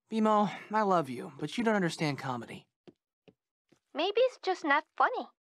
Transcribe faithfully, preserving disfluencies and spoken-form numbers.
Bimo, I love you, but you don't understand comedy. Maybe it's just not funny.